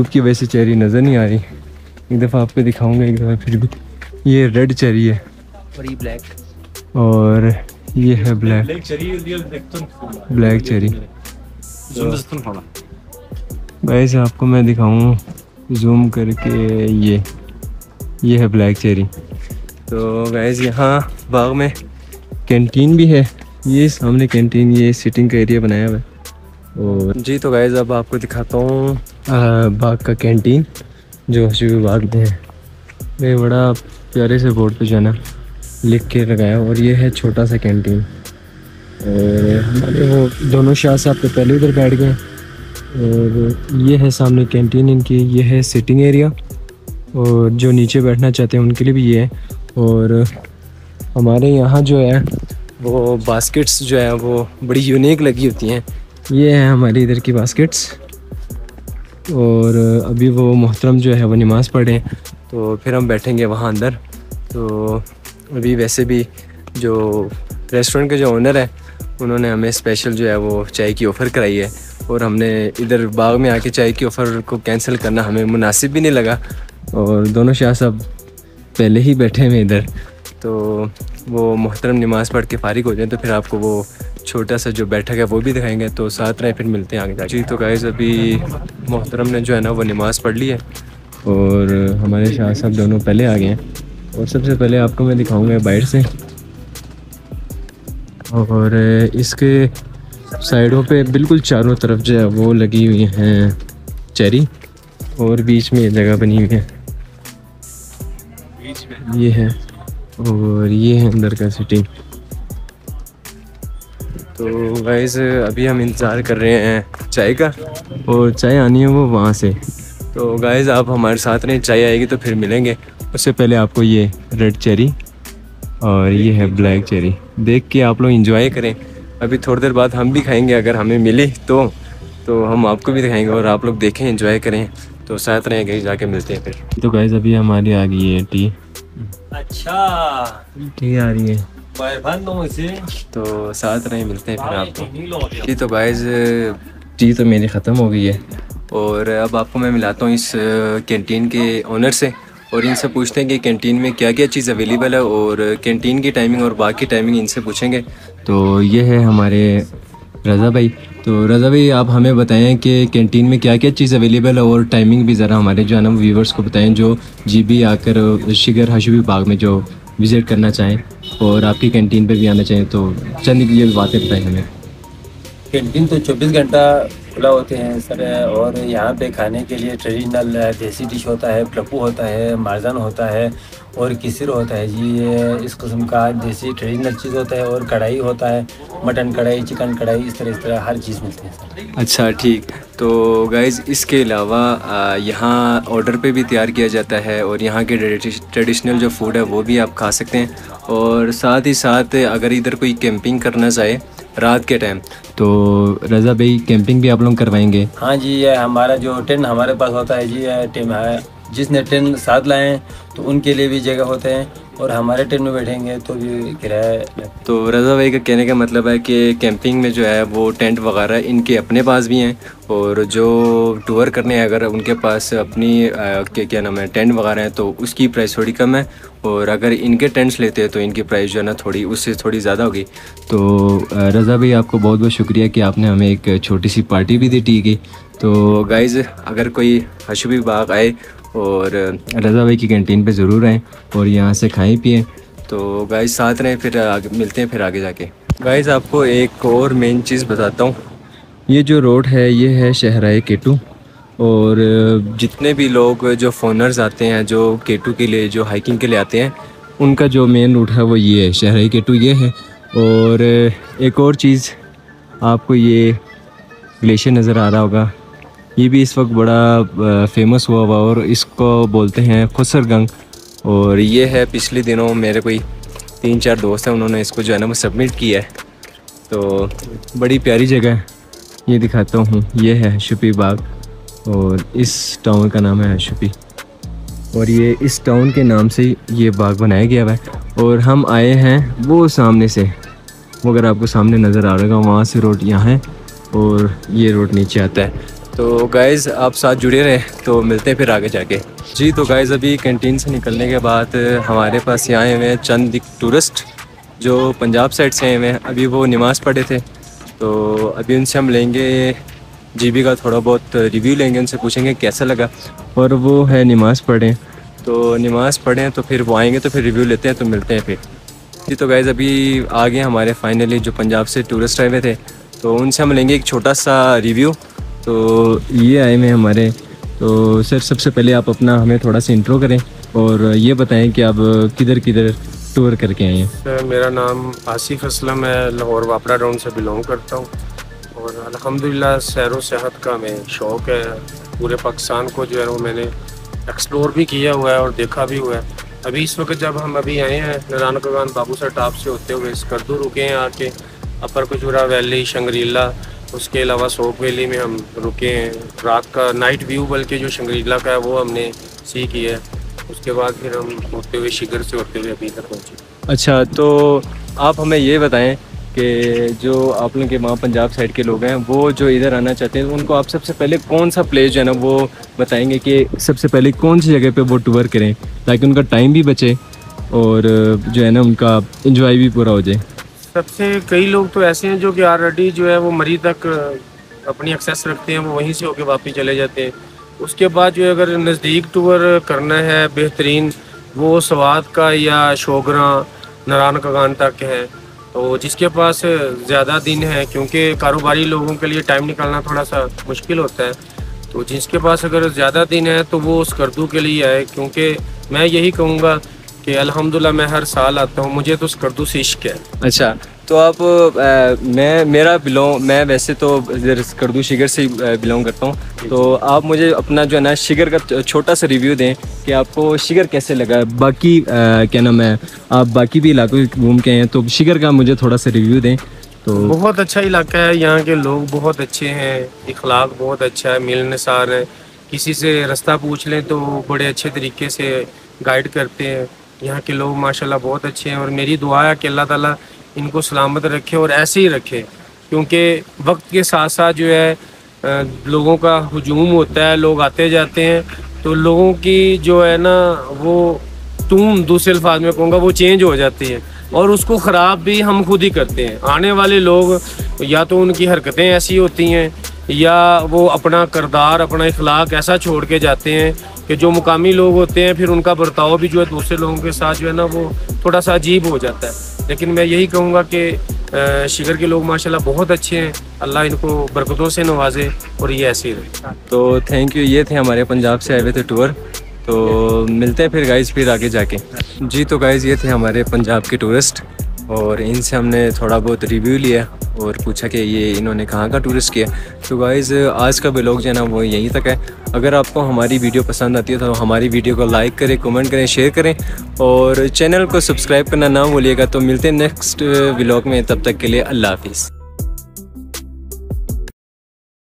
धूप की वजह से चेरी नज़र नहीं आ रही। एक दफ़ा आपको दिखाऊंगा, एक दफ़ा फिर भी। ये रेड चेरी है और ये ब्लैक, और ये है ब्लैक चेरी। वैसे आपको मैं दिखाऊँ जूम करके, ये है ब्लैक चेरी। तो गाइस यहाँ बाग में कैंटीन भी है, ये सामने कैंटीन, ये सिटिंग का एरिया बनाया हुआ है। और जी तो गाइस अब आपको दिखाता हूँ बाग का कैंटीन जो हशबी बाग में है। ये बड़ा प्यारे से बोर्ड पे जाना लिख के लगाया, और ये है छोटा सा कैंटीन। और हमारे वो दोनों शाह साहब तो पहले उधर बैठ गए। और ये है सामने कैंटीन इनकी, ये है सिटिंग एरिया, और जो नीचे बैठना चाहते हैं उनके लिए भी ये है। और हमारे यहाँ जो है वो बास्केट्स जो है वो बड़ी यूनिक लगी होती हैं। ये है हमारी इधर की बास्केट्स। और अभी वो मोहतरम जो है वो नमाज़ पढ़ें तो फिर हम बैठेंगे वहाँ अंदर। तो अभी वैसे भी जो रेस्टोरेंट के जो ओनर है उन्होंने हमें स्पेशल जो है वो चाय की ऑफ़र कराई है, और हमने इधर बाग में आके चाय की ऑफ़र को कैंसिल करना हमें मुनासिब भी नहीं लगा। और दोनों शाह साहब पहले ही बैठे हुए इधर, तो वो मोहतरम नमाज़ पढ़ के फारिग हो जाए तो फिर आपको वो छोटा सा जो बैठक है वो भी दिखाएंगे। तो साथ रहे, फिर मिलते हैं आगे जाके। जी तो गाइस अभी मोहतरम ने जो है ना वो नमाज़ पढ़ ली है, और हमारे शाह साहब दोनों पहले आ गए हैं। और सबसे पहले आपको मैं दिखाऊंगा बाहर से, और इसके साइडों पे बिल्कुल चारों तरफ जो है वो लगी हुई हैं चेरी, और बीच में ये जगह बनी हुई है, ये है। और ये है अंदर का सिटिंग। तो गाइस अभी हम इंतज़ार कर रहे हैं चाय का, और चाय आनी है वो वहाँ से। तो गाइस आप हमारे साथ रहें, चाय आएगी तो फिर मिलेंगे। उससे पहले आपको ये रेड चेरी और ये है ब्लैक चेरी देख के आप लोग इंजॉय करें। अभी थोड़ी देर बाद हम भी खाएंगे, अगर हमें मिली तो हम आपको भी दिखाएंगे, और आप लोग देखें इंजॉय करें। तो साथ रहें, कहीं जाके मिलते हैं फिर। तो गाइस अभी हमारी आ गई है टी। अच्छा टी आ रही है, तो साथ रहें, मिलते हैं फिर आपको। जी तो गाइस टी तो मेरी ख़त्म हो गई है, और अब आपको मैं मिलाता हूँ इस कैंटीन के ओनर से, और इनसे पूछते हैं कि कैंटीन में क्या क्या चीज़ अवेलेबल है, और कैंटीन की टाइमिंग और बाकी टाइमिंग इनसे पूछेंगे। तो ये है हमारे रज़ा भाई। तो रज़ा भाई आप हमें बताएं कि कैंटीन में क्या क्या चीज़ अवेलेबल है, और टाइमिंग भी ज़रा हमारे जो है ना व्यूवर्स को बताएं जो भी आकर शिगर हशबी बाग में जो विज़िट करना चाहें और आपकी कैंटीन पे भी आना चाहें, तो चंद ये बातें बताएं हमें। कैंटीन तो 24 घंटा खुला होते हैं सर, और यहाँ पे खाने के लिए ट्रेडिशनल देसी डिश होता है, प्लपू होता है, मारजान होता है और किसिर होता है जी। ये इस किस्म का देसी ट्रेडिशनल चीज़ होता है, और कढ़ाई होता है, मटन कढ़ाई, चिकन कढ़ाई, इस तरह हर चीज़ मिलती है सर। अच्छा ठीक। तो गाइज़ इसके अलावा यहाँ ऑर्डर पे भी तैयार किया जाता है, और यहाँ के ट्रेडिशनल जो फूड है वो भी आप खा सकते हैं। और साथ ही साथ अगर इधर कोई कैंपिंग करना चाहे रात के टाइम, तो रज़ा भाई कैंपिंग भी आप लोग करवाएंगे? हाँ जी, ये हमारा जो टेंट हमारे पास होता है जी, टेंट है, जिसने टेंट साथ लाए तो उनके लिए भी जगह होते हैं, और हमारे टेंट में बैठेंगे तो भी किराया। तो रज़ा भाई का कहने का मतलब है कि कैंपिंग में जो है वो टेंट वगैरह इनके अपने पास भी हैं, और जो टूर करने अगर उनके पास अपनी क्या नाम है टेंट वगैरह हैं तो उसकी प्राइस थोड़ी कम है, और अगर इनके टेंट्स लेते हैं तो इनकी प्राइस जो है ना थोड़ी उससे थोड़ी ज़्यादा होगी। तो रज़ा भाई आपको बहुत बहुत शुक्रिया कि आपने हमें एक छोटी सी पार्टी भी दी टी की। तो गाइज़ अगर कोई हशबी बाग आए और रज़ा भाई की कैंटीन पे ज़रूर आएँ और यहाँ से खाएं पिएँ। तो गाइज़ साथ रहें, फिर आगे मिलते हैं फिर आगे जाके। गाइज़ आपको एक और मेन चीज़ बताता हूँ, ये जो रोड है ये है शहराए केटू, और जितने भी लोग जो फॉरनर्स आते हैं जो केटू के लिए जो हाइकिंग के लिए आते हैं उनका जो मेन रूट है वो ये है, शहराई केटू ये है। और एक और चीज़ आपको ये ग्लेशियर नज़र आ रहा होगा, ये भी इस वक्त बड़ा फेमस हुआ हुआ, और इसको बोलते हैं खुसरगंग। और ये है पिछले दिनों मेरे कोई 3-4 दोस्त हैं, उन्होंने इसको जो है ना वो सबमिट किया है। तो बड़ी प्यारी जगह है, ये दिखाता हूँ, ये है हशबी बाग, और इस टाउन का नाम है हशबी, और ये इस टाउन के नाम से ये बाग बनाया गया है। और हम आए हैं वो सामने से, वो अगर आपको सामने नज़र आ रहा होगा वहाँ से रोड यहाँ है, और ये रोड नीचे आता है। तो गाइज़ आप साथ जुड़े रहें, तो मिलते हैं फिर आगे जाके। जी तो गाइज़ अभी कैंटीन से निकलने के बाद हमारे पास यहाँ आए हुए हैं चंद टूरिस्ट जो पंजाब साइड से आए हुए हैं। अभी वो नमाज़ पढ़े थे, तो अभी उनसे हम लेंगे जीबी का थोड़ा बहुत रिव्यू लेंगे, उनसे पूछेंगे कैसा लगा। और वो है नमाज़ पढ़ें, तो नमाज़ पढ़ें तो फिर वो आएंगे तो फिर रिव्यू लेते हैं, तो मिलते हैं फिर। जी तो गाइज़ अभी आ गए हमारे फाइनली जो पंजाब से टूरिस्ट आए हुए थे, तो उनसे हम लेंगे एक छोटा सा रिव्यू। तो ये आए हुए हमारे, तो सर सबसे पहले आप अपना हमें थोड़ा सा इंट्रो करें और ये बताएं कि आप किधर किधर टूर करके आए हैं। सर मेरा नाम आसिफ असलम है, लाहौर वापरा टाउन से बिलोंग करता हूँ और अल्हम्दुलिल्लाह सैर व सेहत का हमें शौक़ है। पूरे पाकिस्तान को जो है वो मैंने एक्सप्लोर भी किया हुआ है और देखा भी हुआ है। अभी इस वक्त जब हम अभी आए हैं नरान कगान बाबूसर टॉप से होते हुए स्कर्दू रुके हैं आके, अपर कचूरा वैली, शंग्रीला, उसके अलावा सोप वैली में हम रुके हैं। रात का नाइट व्यू बल्कि जो शंग्रीला का है वो हमने सी किया है। उसके बाद फिर हम होते हुए शिगर से होते हुए अभी तक पहुँचे। अच्छा, तो आप हमें ये बताएं कि जो आप लोग के वहाँ पंजाब साइड के लोग हैं वो जो इधर आना चाहते हैं, उनको आप सबसे पहले कौन सा प्लेस जो है ना वो बताएंगे कि सबसे पहले कौन सी जगह पे वो टूर करें ताकि उनका टाइम भी बचे और जो है ना उनका एंजॉय भी पूरा हो जाए। सबसे कई लोग तो ऐसे हैं जो कि ऑलरेडी जो है वो मरी तक अपनी एक्सेस रखते हैं, वो वहीं से होके वापस चले जाते हैं। उसके बाद जो अगर नज़दीक टूर करना है बेहतरीन, वो सवात का या शोगरा नरान कगान तक है। तो जिसके पास ज़्यादा दिन है, क्योंकि कारोबारी लोगों के लिए टाइम निकालना थोड़ा सा मुश्किल होता है, तो जिसके पास अगर ज़्यादा दिन है तो वो स्कर्दू के लिए आए। क्योंकि मैं यही कहूँगा कि अल्हम्दुलिल्लाह मैं हर साल आता हूँ, मुझे तो स्कर्दू से इश्क है। अच्छा, तो आप मैं वैसे तो इधर स्कर्दू शिगर से बिलोंग करता हूँ, तो आप मुझे अपना जो है ना शिगर का छोटा सा रिव्यू दें कि आपको शिगर कैसे लगा। बाकी क्या नाम है, आप बाकी भी इलाकों घूम के हैं, तो शिगर का मुझे थोड़ा सा रिव्यू दें। तो बहुत अच्छा इलाका है, यहाँ के लोग बहुत अच्छे हैं, इखलाक बहुत अच्छा है, मिलनसार है। किसी से रास्ता पूछ लें तो बड़े अच्छे तरीके से गाइड करते हैं। यहाँ के लोग माशाल्लाह बहुत अच्छे हैं और मेरी दुआ है कि अल्लाह ताला इनको सलामत रखे और ऐसे ही रखे। क्योंकि वक्त के साथ साथ जो है लोगों का हुजूम होता है, लोग आते जाते हैं, तो लोगों की जो है ना वो टून, दूसरे अल्फाज में कहूँगा, वो चेंज हो जाती है और उसको ख़राब भी हम खुद ही करते हैं। आने वाले लोग या तो उनकी हरकतें ऐसी होती हैं या वो अपना किरदार, अपना इखलाक ऐसा छोड़ के जाते हैं कि जो मुकामी लोग होते हैं फिर उनका बर्ताव भी जो है दूसरे लोगों के साथ जो है ना वो थोड़ा सा अजीब हो जाता है। लेकिन मैं यही कहूँगा कि शिगर के लोग माशाल्लाह बहुत अच्छे हैं, अल्लाह इनको बरकतों से नवाजे और ये ऐसे ही रहे। तो थैंक यू, ये थे हमारे पंजाब से आए हुए थे टूर। तो मिलते हैं फिर गाइज़ फिर आगे जाके। जी तो गाइज़ ये थे हमारे पंजाब के टूरिस्ट और इनसे हमने थोड़ा बहुत रिव्यू लिया और पूछा कि ये इन्होंने कहाँ का टूरिस्ट किया। तो गाइज़ आज का व्लॉग जो है ना वो यहीं तक है। अगर आपको हमारी वीडियो पसंद आती है तो हमारी वीडियो को लाइक करें, कमेंट करें, शेयर करें और चैनल को सब्सक्राइब करना ना भूलिएगा। तो मिलते हैं नेक्स्ट व्लॉग में, तब तक के लिए अल्लाह हाफिज़।